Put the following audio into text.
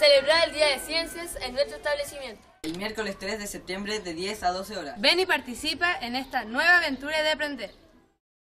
celebrar el Día de Ciencias en nuestro establecimiento. El miércoles 3 de septiembre de 10 a 12 horas. Ven y participa en esta nueva aventura de aprender.